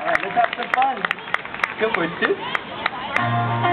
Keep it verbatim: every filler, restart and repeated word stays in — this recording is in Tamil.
Alright, let's have some fun. Go for it, two.